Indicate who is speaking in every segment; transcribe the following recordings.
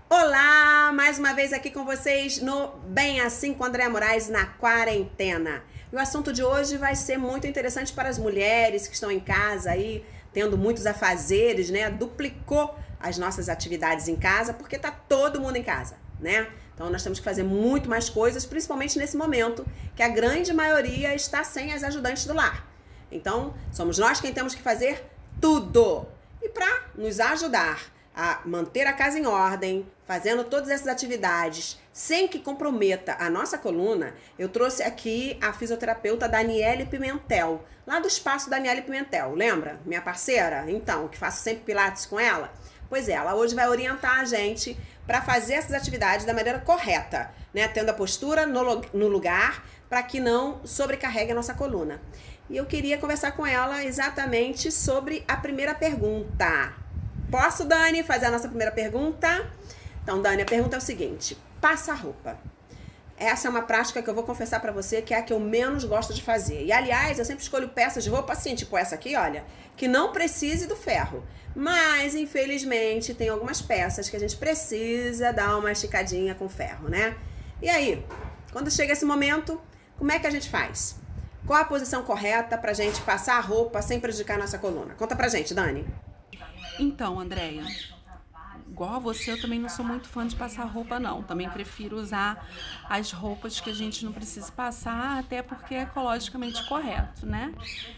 Speaker 1: Olá, mais uma vez aqui com vocês no Bem Assim com Andréa Moraes na quarentena. E o assunto de hoje vai ser muito interessante para as mulheres que estão em casa aí, tendo muitos afazeres, né? Duplicou as nossas atividades em casa porque tá todo mundo em casa, né? Então nós temos que fazer muito mais coisas, principalmente nesse momento que a grande maioria está sem as ajudantes do lar. Então, somos nós quem temos que fazer tudo. E para nos ajudar a manter a casa em ordem, fazendo todas essas atividades, sem que comprometa a nossa coluna, eu trouxe aqui a fisioterapeuta Daniele Pimentel, lá do Espaço Daniele Pimentel, lembra? Minha parceira? Então, que faço sempre pilates com ela. Pois é, ela hoje vai orientar a gente para fazer essas atividades da maneira correta, né? Tendo a postura no lugar para que não sobrecarregue a nossa coluna. E eu queria conversar com ela exatamente sobre a primeira pergunta. Posso, Dani, fazer a nossa primeira pergunta? Então, Dani, a pergunta é o seguinte: passa roupa. Essa é uma prática que eu vou confessar pra você que é a que eu menos gosto de fazer. E, aliás, eu sempre escolho peças de roupa assim, tipo essa aqui, olha, que não precise do ferro. Mas, infelizmente, tem algumas peças que a gente precisa dar uma esticadinha com ferro, né? E aí, quando chega esse momento, como é que a gente faz? Qual a posição correta pra gente passar a roupa sem prejudicar a nossa coluna? Conta pra gente, Dani.
Speaker 2: Então, Andréia, igual a você, eu também não sou muito fã de passar roupa, não. Também prefiro usar as roupas que a gente não precisa passar, até porque é ecologicamente correto, né?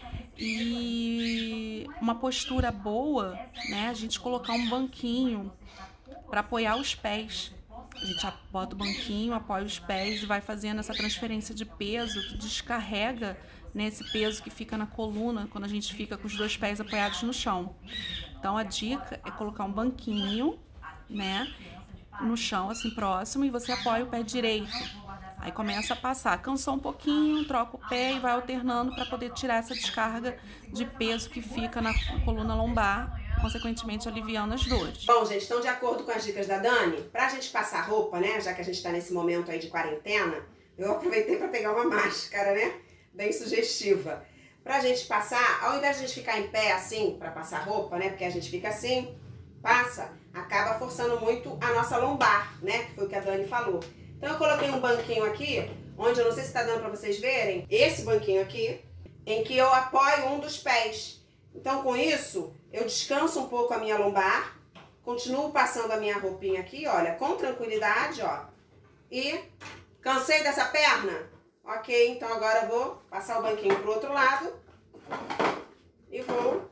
Speaker 2: E uma postura boa, né? A gente colocar um banquinho para apoiar os pés. A gente bota o banquinho, apoia os pés e vai fazendo essa transferência de peso que descarrega nesse peso que fica na coluna quando a gente fica com os dois pés apoiados no chão. Então a dica é colocar um banquinho, né, no chão, assim, próximo, e você apoia o pé direito. Aí começa a passar, cansou um pouquinho, troca o pé e vai alternando para poder tirar essa descarga de peso que fica na coluna lombar, consequentemente aliviando as dores.
Speaker 1: Bom, gente, então de acordo com as dicas da Dani, pra gente passar roupa, né, já que a gente tá nesse momento aí de quarentena, eu aproveitei pra pegar uma máscara, né, bem sugestiva. Pra gente passar, ao invés de a gente ficar em pé assim, pra passar roupa, né, porque a gente fica assim, passa, acaba forçando muito a nossa lombar, né, que foi o que a Dani falou. Então eu coloquei um banquinho aqui, onde eu não sei se tá dando pra vocês verem, esse banquinho aqui, em que eu apoio um dos pés. Então com isso, eu descanso um pouco a minha lombar, continuo passando a minha roupinha aqui, olha, com tranquilidade, ó. E cansei dessa perna? Ok, então agora eu vou passar o banquinho pro outro lado e vou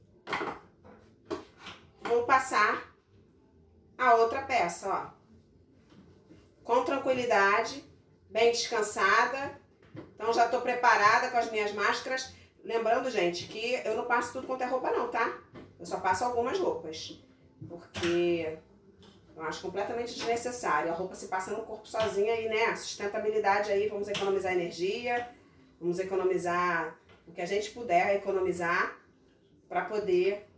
Speaker 1: passar a outra peça, ó. Com tranquilidade, bem descansada. Então já tô preparada com as minhas máscaras. Lembrando, gente, que eu não passo tudo quanto é roupa não, tá? Eu só passo algumas roupas, porque eu acho completamente desnecessário. A roupa se passa no corpo sozinha aí, né? Sustentabilidade aí, vamos economizar energia, vamos economizar o que a gente puder economizar para poder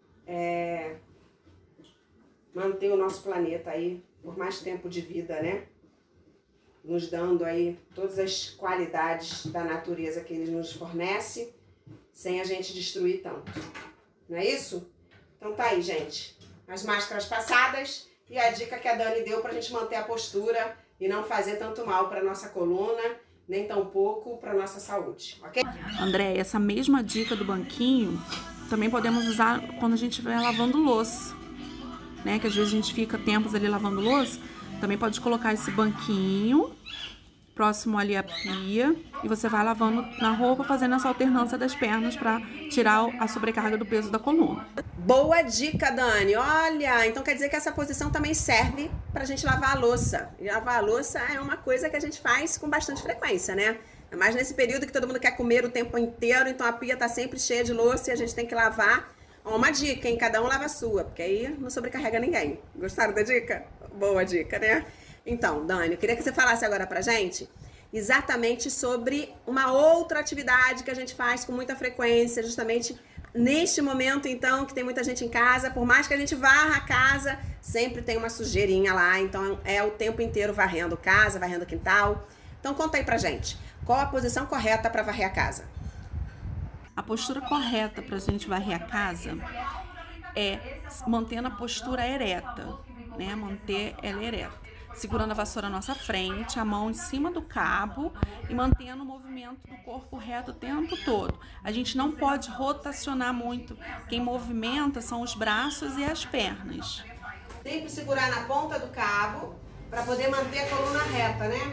Speaker 1: manter o nosso planeta aí por mais tempo de vida, né? Nos dando aí todas as qualidades da natureza que ele nos fornece, sem a gente destruir tanto. Não é isso? Então tá aí, gente. As máscaras passadas e a dica que a Dani deu pra gente manter a postura e não fazer tanto mal pra nossa coluna, nem tão pouco pra nossa saúde, ok?
Speaker 2: André, essa mesma dica do banquinho também podemos usar quando a gente estiver lavando louça, né? Que às vezes a gente fica tempos ali lavando louça. Também pode colocar esse banquinho próximo ali à pia e você vai lavando na roupa, fazendo essa alternância das pernas para tirar a sobrecarga do peso da coluna.
Speaker 1: Boa dica, Dani. Olha, então quer dizer que essa posição também serve pra gente lavar a louça. E lavar a louça é uma coisa que a gente faz com bastante frequência, né? Mas nesse período que todo mundo quer comer o tempo inteiro, então a pia tá sempre cheia de louça e a gente tem que lavar. Uma dica, hein? Cada um lava a sua, porque aí não sobrecarrega ninguém. Gostaram da dica? Boa dica, né? Então, Dani, eu queria que você falasse agora pra gente exatamente sobre uma outra atividade que a gente faz com muita frequência, justamente neste momento, então, que tem muita gente em casa. Por mais que a gente varra a casa, sempre tem uma sujeirinha lá, então é o tempo inteiro varrendo casa, varrendo quintal. Então conta aí pra gente, qual a posição correta para varrer a casa?
Speaker 2: A postura correta para a gente varrer a casa é mantendo a postura ereta, né? Manter ela ereta. Segurando a vassoura à nossa frente, a mão em cima do cabo e mantendo o movimento do corpo reto o tempo todo. A gente não pode rotacionar muito. Quem movimenta são os braços e as pernas.
Speaker 1: Sempre segurar na ponta do cabo para poder manter a coluna reta, né?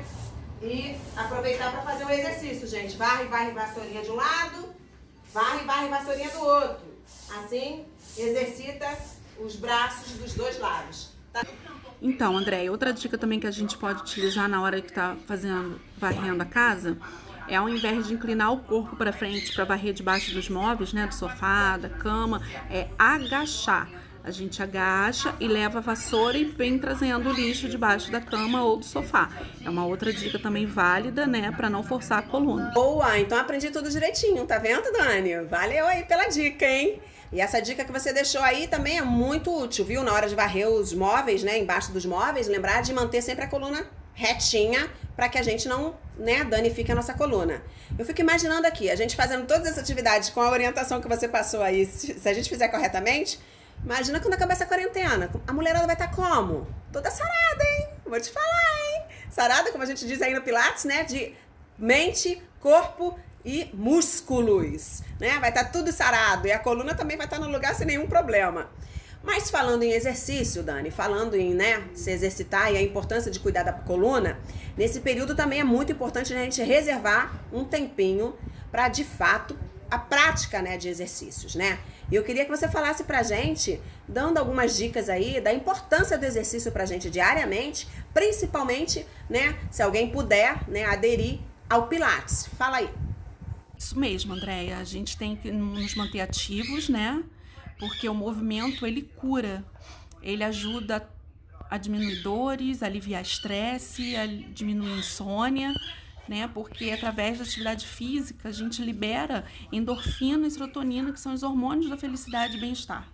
Speaker 1: E aproveitar para fazer o exercício, gente. Varre, varre, vassourinha de um lado, varre, varre, vassourinha do outro. Assim, exercita os braços dos dois lados. Tá?
Speaker 2: Então, Andréia, outra dica também que a gente pode utilizar na hora que tá varrendo a casa é, ao invés de inclinar o corpo para frente para varrer debaixo dos móveis, né, do sofá, da cama, é agachar. A gente agacha e leva a vassoura e vem trazendo o lixo debaixo da cama ou do sofá. É uma outra dica também válida, né, para não forçar a coluna.
Speaker 1: Boa, então aprendi tudo direitinho, tá vendo, Dani? Valeu aí pela dica, hein? E essa dica que você deixou aí também é muito útil, viu? Na hora de varrer os móveis, né, embaixo dos móveis, lembrar de manter sempre a coluna retinha para que a gente não, né, danifique a nossa coluna. Eu fico imaginando aqui, a gente fazendo todas essas atividades com a orientação que você passou aí, se a gente fizer corretamente. Imagina quando acabar essa quarentena. A mulherada vai estar como? Toda sarada, hein? Vou te falar, hein? Sarada, como a gente diz aí no Pilates, né? De mente, corpo e músculos, né? Vai estar tudo sarado. E a coluna também vai estar no lugar sem nenhum problema. Mas falando em exercício, Dani, falando em, né, se exercitar e a importância de cuidar da coluna, nesse período também é muito importante a gente reservar um tempinho para, de fato, a prática, né, de exercícios, né? E eu queria que você falasse pra gente, dando algumas dicas aí da importância do exercício pra gente diariamente, principalmente, né, se alguém puder, né, aderir ao Pilates. Fala aí.
Speaker 2: Isso mesmo, Andréia. A gente tem que nos manter ativos, né? Porque o movimento, ele cura. Ele ajuda a diminuir dores, a aliviar estresse, a diminuir insônia, né? Porque através da atividade física a gente libera endorfina e serotonina, que são os hormônios da felicidade e bem-estar.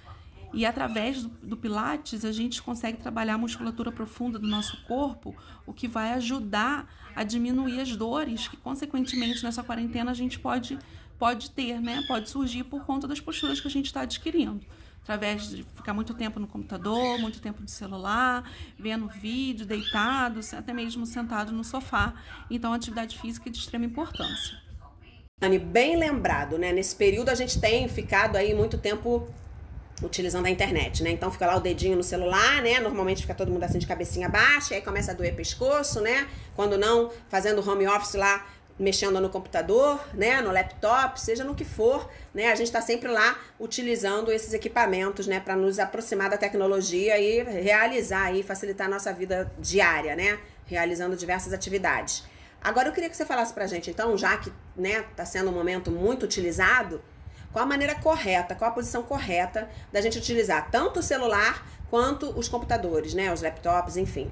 Speaker 2: E através do Pilates a gente consegue trabalhar a musculatura profunda do nosso corpo, o que vai ajudar a diminuir as dores que, consequentemente, nessa quarentena a gente pode ter, né? Pode surgir por conta das posturas que a gente está adquirindo. Através de ficar muito tempo no computador, muito tempo no celular, vendo vídeo, deitado, até mesmo sentado no sofá. Então, a atividade física é de extrema importância.
Speaker 1: Dani, bem lembrado, né? Nesse período a gente tem ficado aí muito tempo utilizando a internet, né? Então fica lá o dedinho no celular, né? Normalmente fica todo mundo assim de cabecinha baixa, e aí começa a doer pescoço, né? Quando não, fazendo home office lá, mexendo no computador, né, no laptop, seja no que for, né, a gente está sempre lá utilizando esses equipamentos, né, para nos aproximar da tecnologia e realizar e facilitar a nossa vida diária, né, realizando diversas atividades. Agora eu queria que você falasse pra gente, então, já que, né, tá sendo um momento muito utilizado, qual a maneira correta, qual a posição correta da gente utilizar tanto o celular quanto os computadores, né, os laptops, enfim.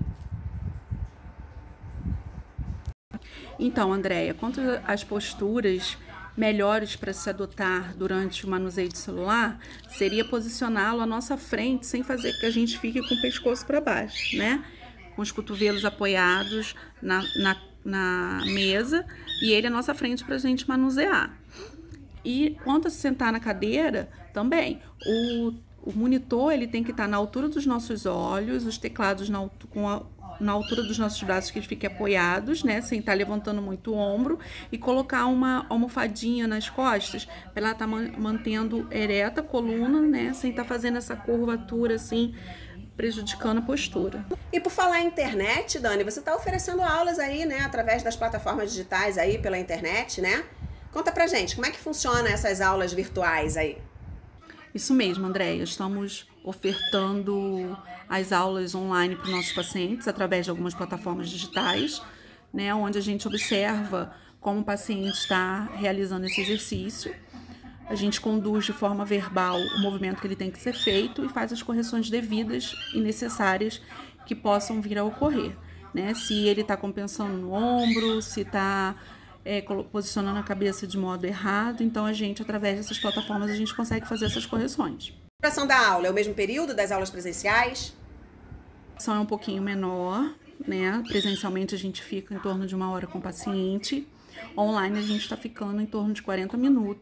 Speaker 2: Então, Andréia, quanto às posturas melhores para se adotar durante o manuseio de celular, seria posicioná-lo à nossa frente, sem fazer que a gente fique com o pescoço para baixo, né? Com os cotovelos apoiados na mesa e ele à nossa frente para a gente manusear. E quanto a se sentar na cadeira, também, o monitor ele tem que estar na altura dos nossos olhos, os teclados na altura dos nossos braços, que eles fiquem apoiados, né, sem estar levantando muito o ombro, e colocar uma almofadinha nas costas para ela estar mantendo ereta a coluna, né, sem estar fazendo essa curvatura assim, prejudicando a postura.
Speaker 1: E por falar em internet, Dani, você está oferecendo aulas aí, né, através das plataformas digitais aí pela internet, né? Conta pra gente, como é que funciona essas aulas virtuais aí?
Speaker 2: Isso mesmo, Andréia. Estamos ofertando as aulas online para os nossos pacientes através de algumas plataformas digitais, né, onde a gente observa como o paciente está realizando esse exercício. A gente conduz de forma verbal o movimento que ele tem que ser feito e faz as correções devidas e necessárias que possam vir a ocorrer, né? Se ele está compensando no ombro, se está posicionando a cabeça de modo errado, então a gente, através dessas plataformas, a gente consegue fazer essas correções.
Speaker 1: A duração da aula é o mesmo período das aulas presenciais?
Speaker 2: A duração é um pouquinho menor, né? Presencialmente a gente fica em torno de 1 hora com o paciente. Online a gente está ficando em torno de 40 minutos,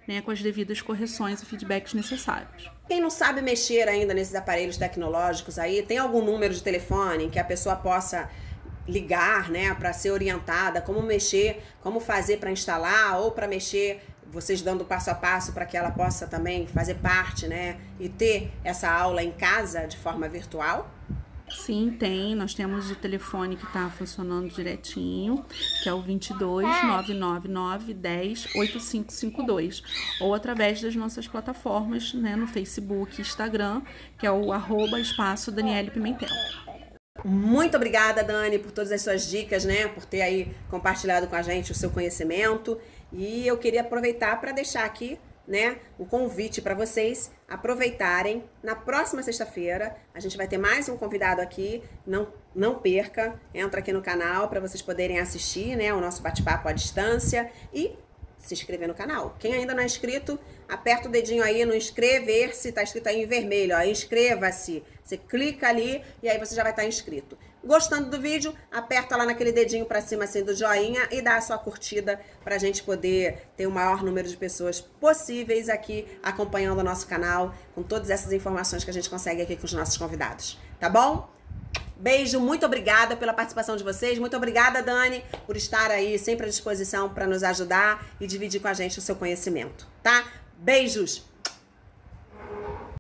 Speaker 2: né, com as devidas correções e feedbacks necessários.
Speaker 1: Quem não sabe mexer ainda nesses aparelhos tecnológicos aí, tem algum número de telefone que a pessoa possa ligar, né, para ser orientada como mexer, como fazer para instalar ou para mexer, vocês dando passo a passo para que ela possa também fazer parte, né, e ter essa aula em casa de forma virtual?
Speaker 2: Sim, tem. Nós temos o telefone que está funcionando direitinho, que é o 22 999 10 8552, ou através das nossas plataformas, né, no Facebook e Instagram, que é o @espaço Daniele Pimentel.
Speaker 1: Muito obrigada, Dani, por todas as suas dicas, né, por ter aí compartilhado com a gente o seu conhecimento. E eu queria aproveitar para deixar aqui, né, o convite para vocês aproveitarem. Na próxima sexta-feira a gente vai ter mais um convidado aqui, não perca, entra aqui no canal para vocês poderem assistir, né, o nosso bate-papo à distância e se inscrever no canal. Quem ainda não é inscrito, aperta o dedinho aí no inscrever-se, tá escrito aí em vermelho, ó, inscreva-se. Você clica ali e aí você já vai estar inscrito. Gostando do vídeo, aperta lá naquele dedinho pra cima assim do joinha e dá a sua curtida pra gente poder ter o maior número de pessoas possíveis aqui acompanhando o nosso canal com todas essas informações que a gente consegue aqui com os nossos convidados, tá bom? Beijo, muito obrigada pela participação de vocês, muito obrigada, Dani, por estar aí sempre à disposição para nos ajudar e dividir com a gente o seu conhecimento, tá? Beijos!